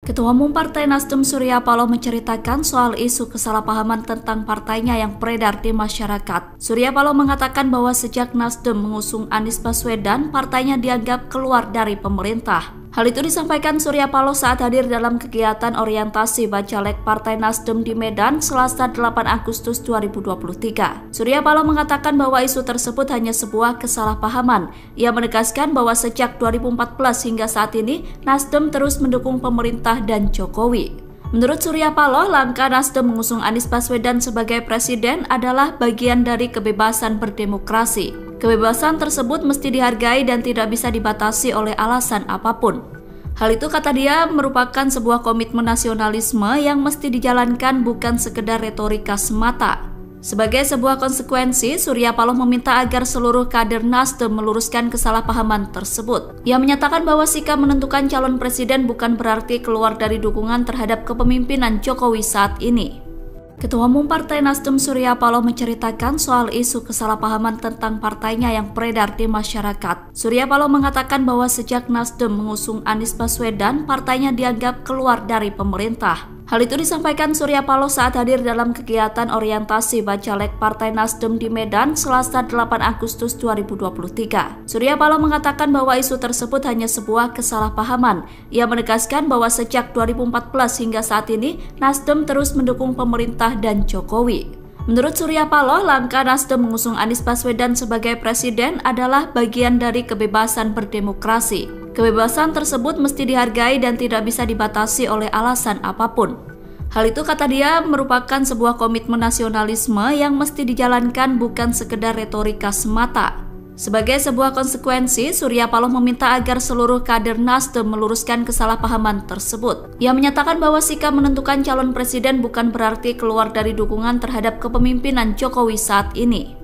Ketua Umum Partai Nasdem Surya Paloh menceritakan soal isu kesalahpahaman tentang partainya yang beredar di masyarakat. Surya Paloh mengatakan bahwa sejak Nasdem mengusung Anies Baswedan, partainya dianggap keluar dari pemerintah. Hal itu disampaikan Surya Paloh saat hadir dalam kegiatan orientasi Bacalek Partai Nasdem di Medan Selasa 8 Agustus 2023. Surya Paloh mengatakan bahwa isu tersebut hanya sebuah kesalahpahaman. Ia menegaskan bahwa sejak 2014 hingga saat ini, Nasdem terus mendukung pemerintah dan Jokowi. Menurut Surya Paloh, langkah Nasdem mengusung Anies Baswedan sebagai presiden adalah bagian dari kebebasan berdemokrasi. Kebebasan tersebut mesti dihargai dan tidak bisa dibatasi oleh alasan apapun. Hal itu, kata dia, merupakan sebuah komitmen nasionalisme yang mesti dijalankan, bukan sekedar retorika semata. Sebagai sebuah konsekuensi, Surya Paloh meminta agar seluruh kader Nasdem meluruskan kesalahpahaman tersebut. Ia menyatakan bahwa sikap menentukan calon presiden bukan berarti keluar dari dukungan terhadap kepemimpinan Jokowi saat ini. Ketua Umum Partai Nasdem Surya Paloh menceritakan soal isu kesalahpahaman tentang partainya yang beredar di masyarakat. Surya Paloh mengatakan bahwa sejak Nasdem mengusung Anies Baswedan, partainya dianggap keluar dari pemerintah. Hal itu disampaikan Surya Paloh saat hadir dalam kegiatan orientasi Bacalek Partai Nasdem di Medan Selasa 8 Agustus 2023. Surya Paloh mengatakan bahwa isu tersebut hanya sebuah kesalahpahaman. Ia menegaskan bahwa sejak 2014 hingga saat ini, Nasdem terus mendukung pemerintah dan Jokowi. Menurut Surya Paloh, langkah Nasdem mengusung Anies Baswedan sebagai presiden adalah bagian dari kebebasan berdemokrasi. Kebebasan tersebut mesti dihargai dan tidak bisa dibatasi oleh alasan apapun. Hal itu, kata dia, merupakan sebuah komitmen nasionalisme yang mesti dijalankan, bukan sekedar retorika semata. Sebagai sebuah konsekuensi, Surya Paloh meminta agar seluruh kader Nasdem meluruskan kesalahpahaman tersebut. Ia menyatakan bahwa sikap menentukan calon presiden bukan berarti keluar dari dukungan terhadap kepemimpinan Jokowi saat ini.